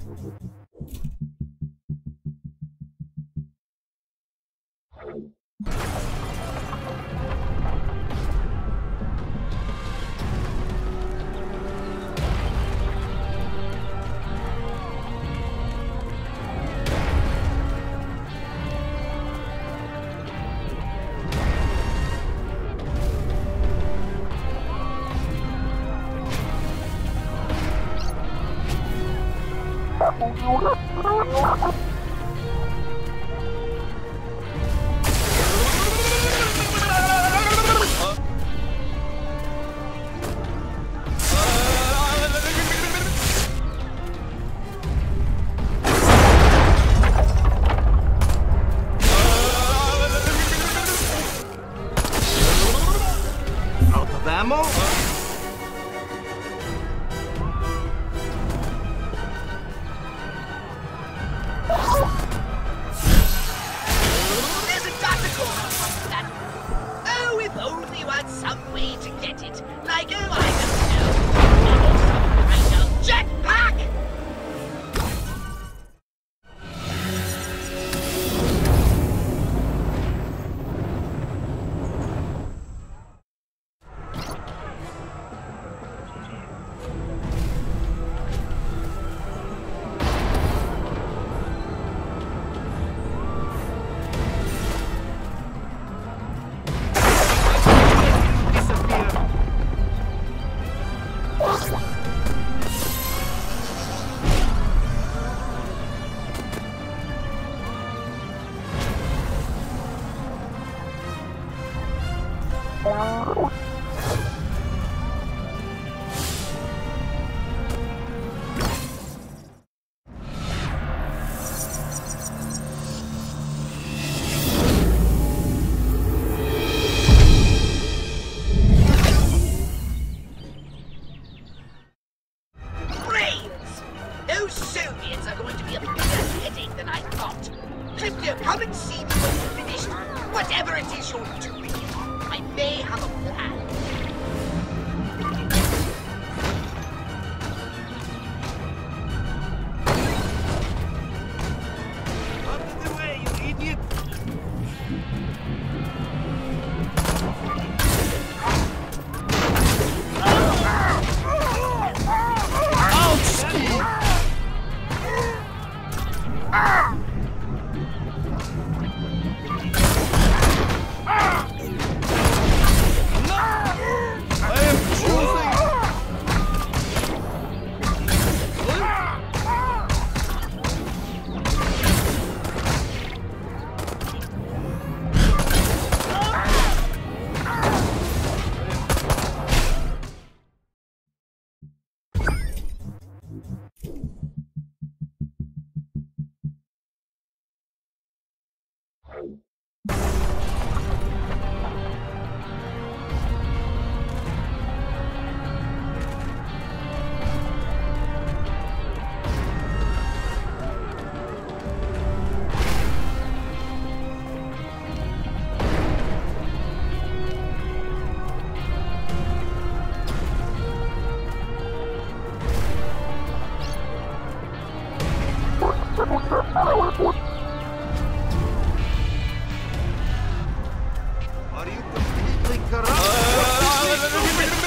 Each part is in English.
Out of ammo? There's a tactical that. Oh, if only you had some way to get it. Like, oh, I don't know. Some kind of jetpack! Those Soviets are going to be a bigger headache than I thought. Clifton, come and see me when you're finished. Whatever it is you're doing, I may have a plan. Out of the way, you idiot! Are you completely corrupt?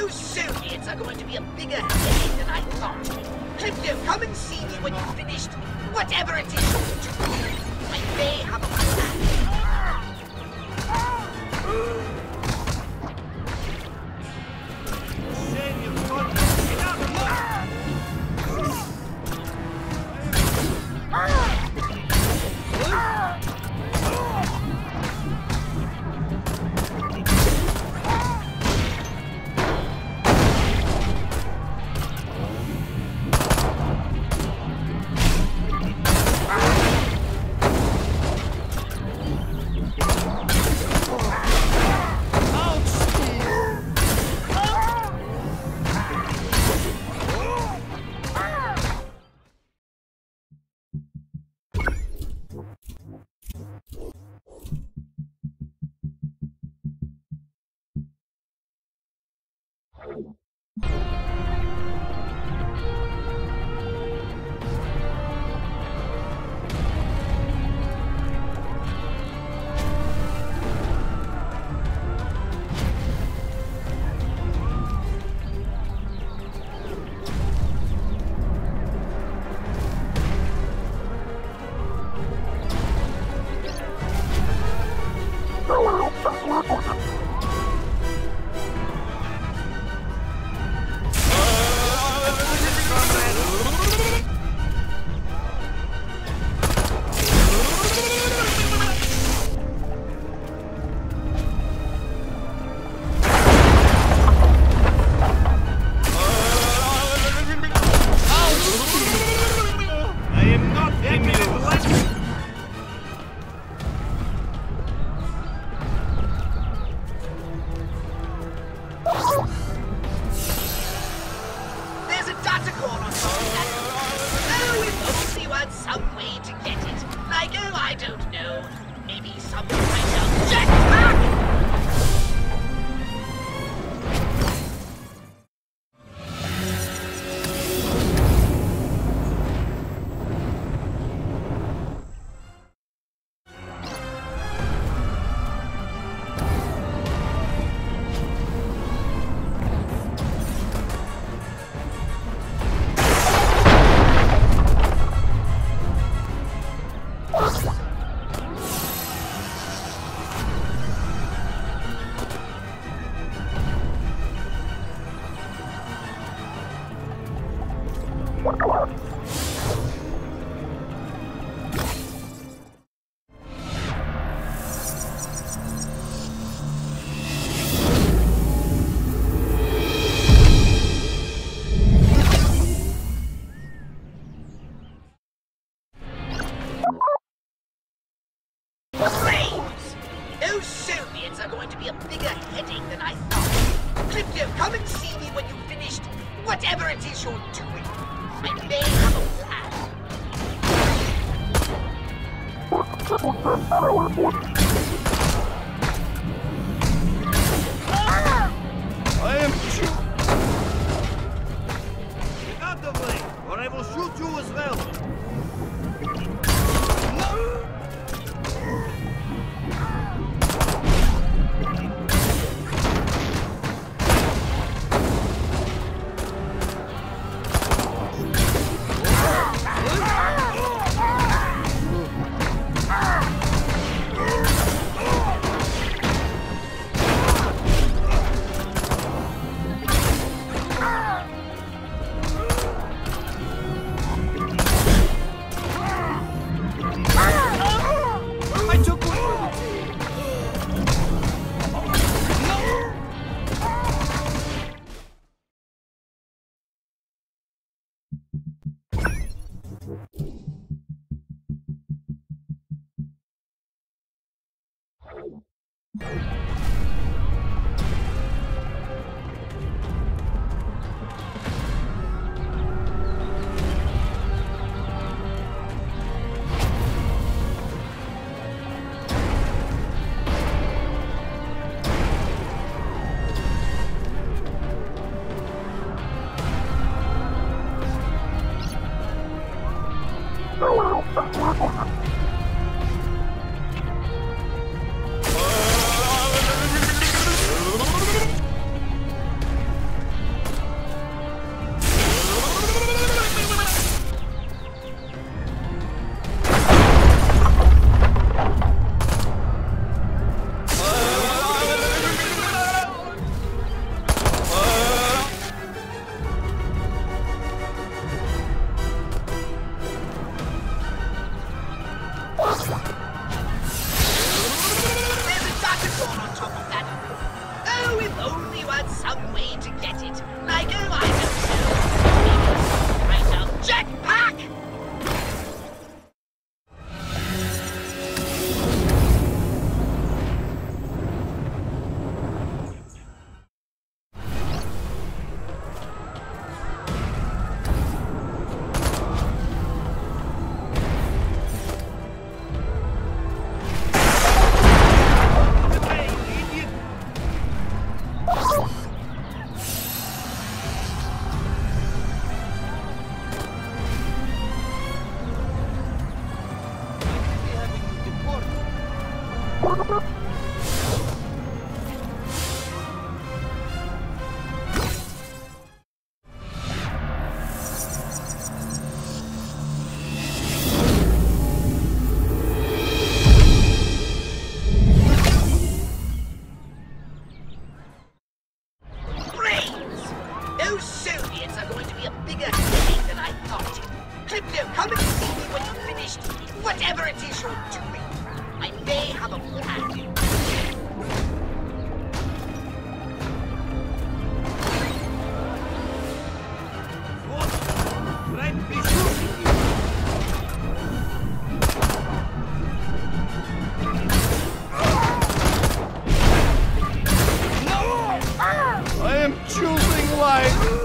Those Soviets are going to be a bigger headache than I thought. Crypto, come and see me when you've finished whatever it is you're doing. I may have a plan. Shame you can't get out of here! Those Soviets are going to be a bigger headache than I thought. Crypto, come and see me when you've finished whatever it is you're doing. I may have a plan. I am shoot! Get out of the way, or I will shoot you as well! Whatever it is you're doing, I may have a plan. What? Right be shooting you. I am choosing life.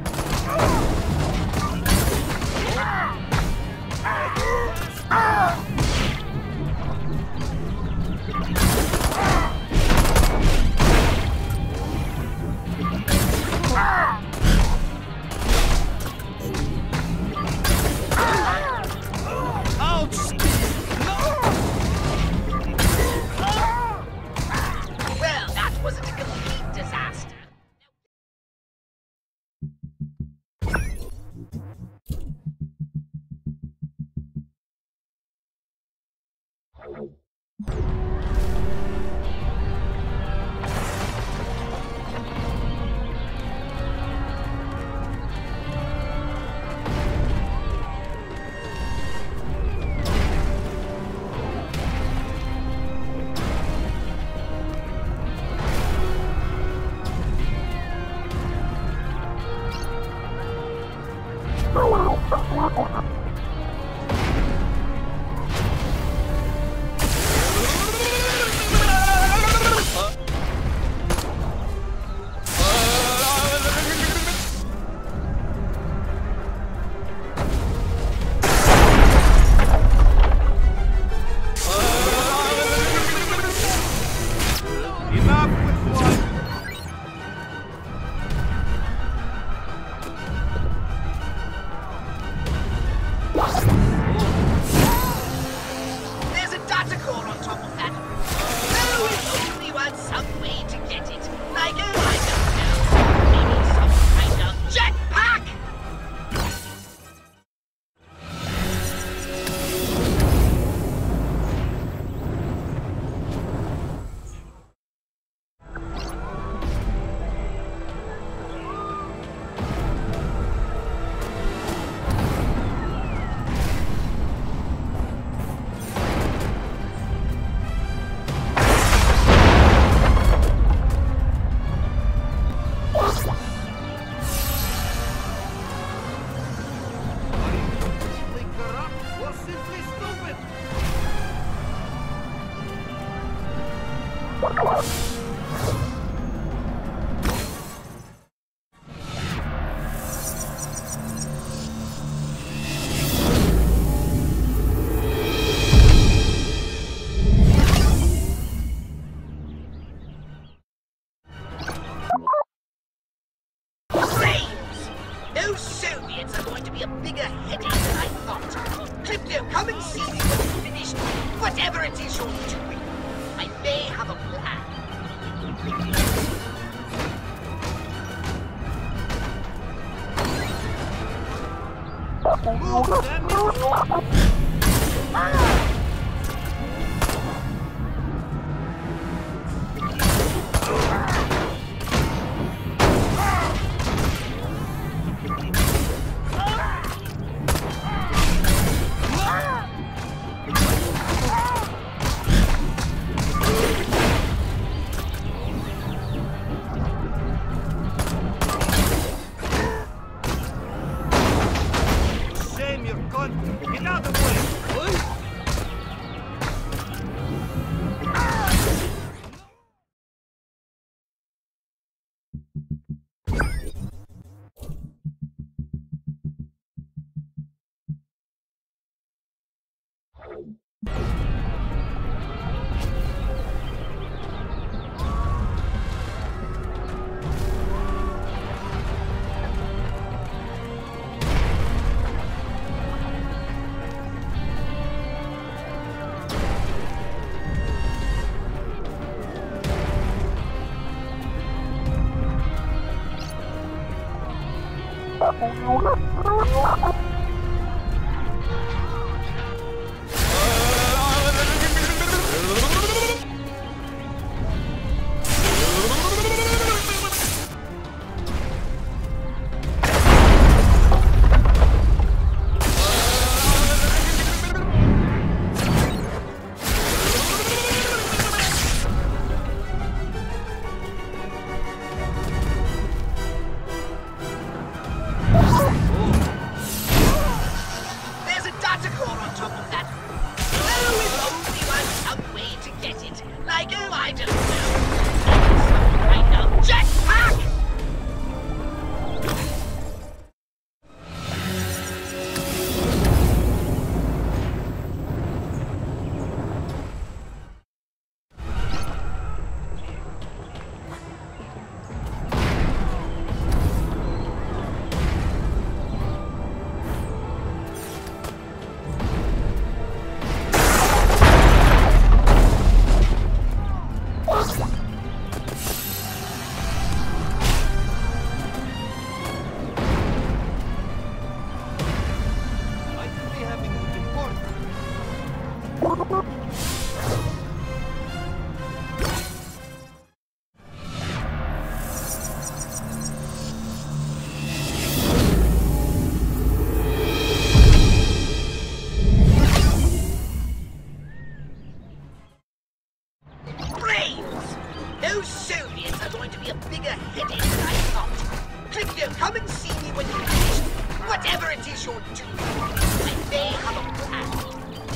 Ouch, Steve. Well, that wasn't a complete disaster. There's a data core on top of that. Oh, if only you had some way to get it. Like, oh, I don't know. Maybe some kind of jetpack? Simply corrupt or simply stupid. Brains! Those Soviets are going to be a bigger headache than I thought. Crypto, come and see me when you've finished whatever it is you're doing. I may have a plan. Move, damn you. Shame your cunt. Get out of the way. than I thought. Clipdo, come and see me when you're finished. Whatever it is you're doing, I may have a plan.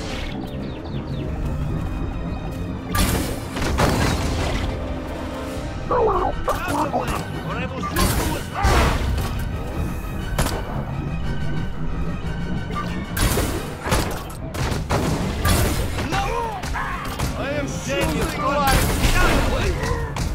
Out of the way, or I will shoot you as well. No! I am saying you're going to get out of the way.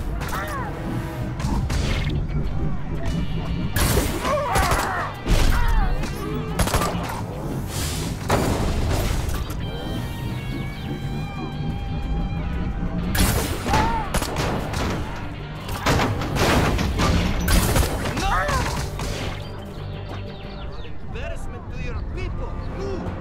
Embarrassment to your people. Move!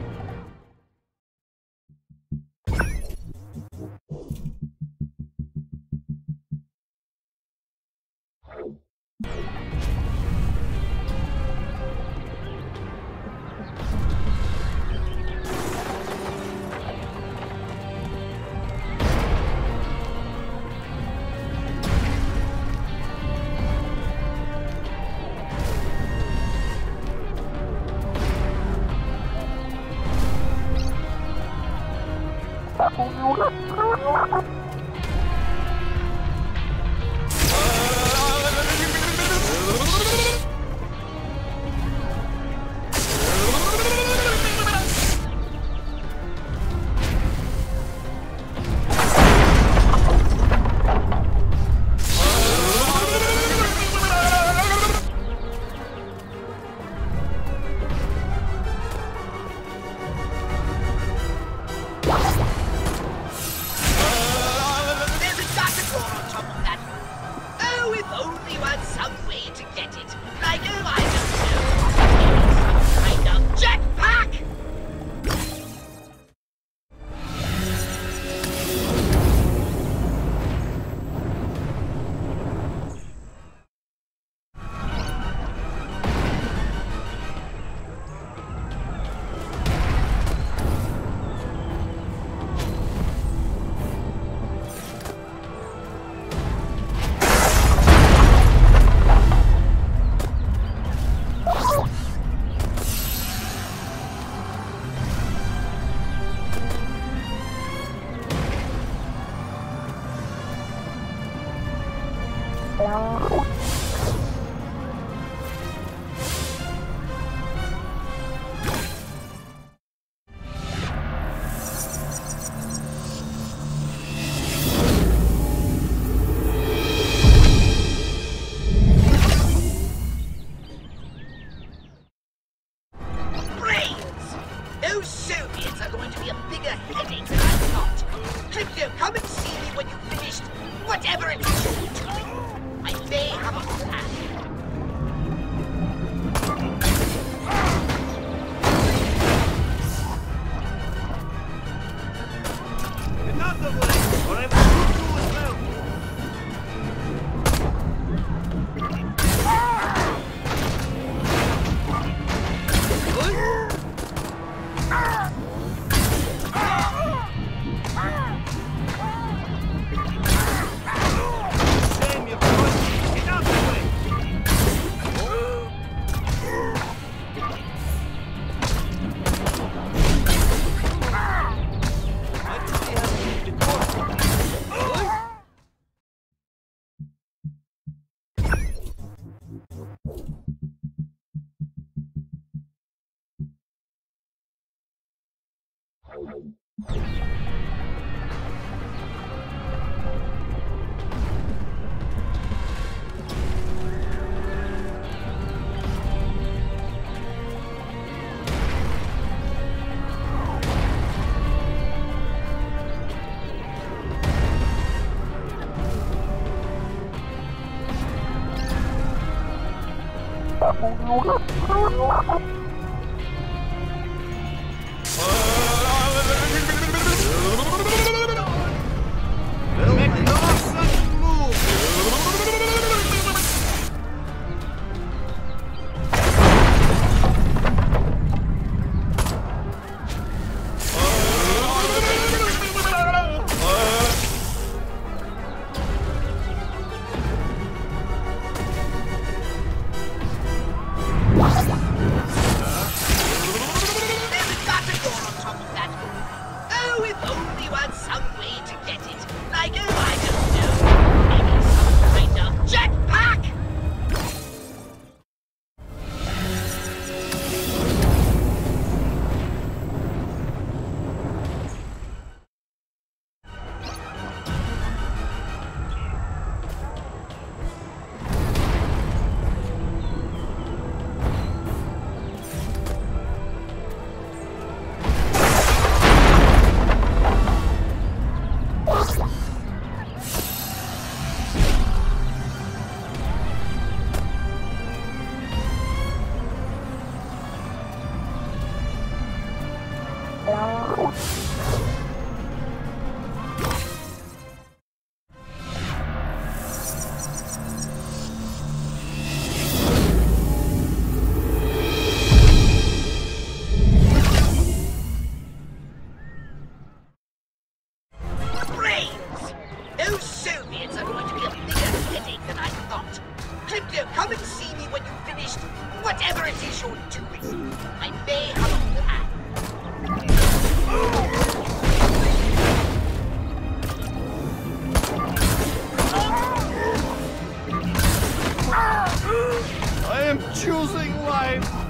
Whatever it is you're doing, I may have a plan. Get out of the way, or I will shoot you as well. Shame, you boys. Get out of the way. I can see how you did before. Make no such move. There's a gutter door on top of that. Oh, if only you had some way to get it. Like, oh, I don't know. Maybe some kind of jetpack! Those Soviets are going to be a bigger headache than I thought. Crypto, come and see me when you've finished whatever it is you're doing. I may have a plan. I am choosing life.